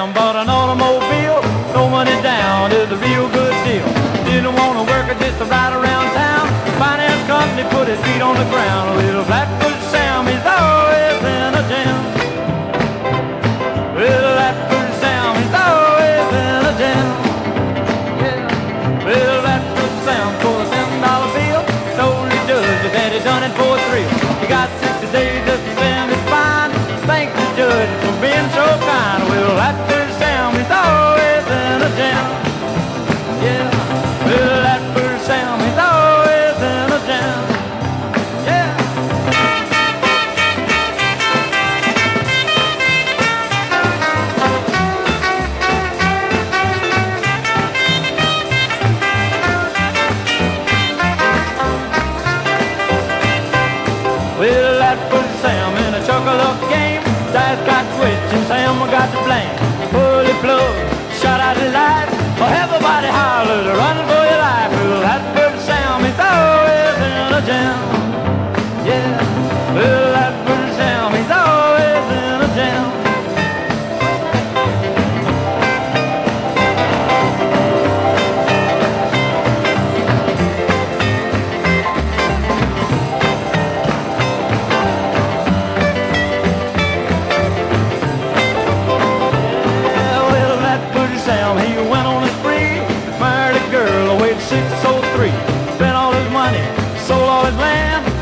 Sam bought an automobile. No money down is a real good deal. Didn't want to work just to ride around town. Finance company put his feet on the ground. Little Flatfoot Sam, he's always in a jam. Little Flatfoot Sam, he's always in a jam. Yeah. Little Flatfoot Sam for a $7 bill. Told the judge that he done it for a thrill. He got 60 days just to spend his fine. Thank the judge for being so kind. Well, Flatfoot Sam, he's always in a jam. Yeah. Well, Flatfoot Sam, he's always in a jam. Yeah. Well, Flatfoot Sam in a chuckle-up game. Dice got switched and Sam got to blame. Pull the plug, shut out the light. Oh, everybody hollers, run for your life. Well, Flatfoot Sam, he's always in a jam. Yeah, well, Flatfoot Sam, he's always in a jam. Sam, he went on a spree, married a girl, weighed 603, spent all his money, sold all his land,